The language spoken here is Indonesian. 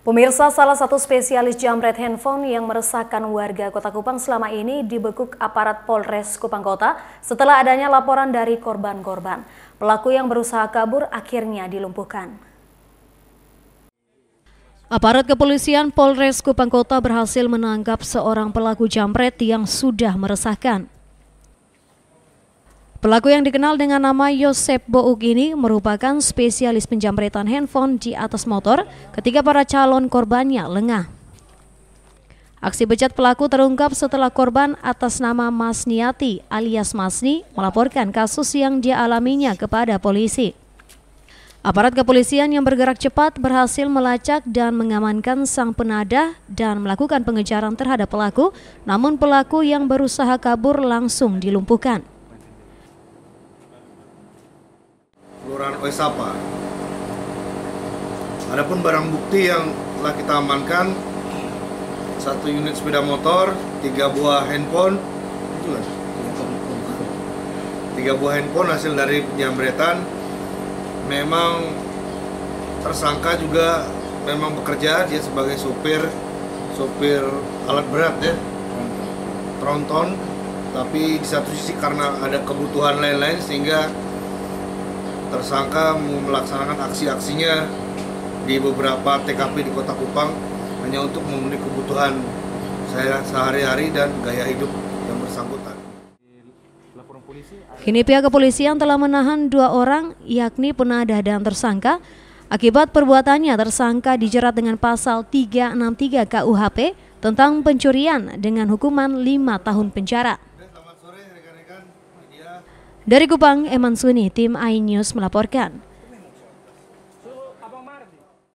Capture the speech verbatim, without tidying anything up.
Pemirsa, salah satu spesialis jamret handphone yang meresahkan warga Kota Kupang selama ini dibekuk aparat Polres Kupang Kota setelah adanya laporan dari korban-korban. Pelaku yang berusaha kabur akhirnya dilumpuhkan. Aparat kepolisian Polres Kupang Kota berhasil menangkap seorang pelaku jamret yang sudah meresahkan. Pelaku yang dikenal dengan nama Yosep Bouk ini merupakan spesialis penjamretan handphone di atas motor ketika para calon korbannya lengah. Aksi bejat pelaku terungkap setelah korban atas nama Mas Niati alias Masni melaporkan kasus yang dialaminya kepada polisi. Aparat kepolisian yang bergerak cepat berhasil melacak dan mengamankan sang penadah dan melakukan pengejaran terhadap pelaku, namun pelaku yang berusaha kabur langsung dilumpuhkan. Kelurahan Oesapa. Adapun barang bukti yang telah kita amankan, satu unit sepeda motor, tiga buah handphone, tiga buah handphone hasil dari penjamretan. Memang tersangka juga memang bekerja, dia sebagai sopir, sopir alat berat ya, tronton. Tapi di satu sisi karena ada kebutuhan lain-lain sehingga tersangka melaksanakan aksi-aksinya di beberapa T K P di Kota Kupang hanya untuk memenuhi kebutuhan saya sehari-hari dan gaya hidup yang bersangkutan. Kini pihak kepolisian telah menahan dua orang, yakni penadah dan tersangka. Akibat perbuatannya, tersangka dijerat dengan pasal tiga enam tiga K U H P tentang pencurian dengan hukuman lima tahun penjara. Dari Kupang, Eman Suni, tim iNews melaporkan.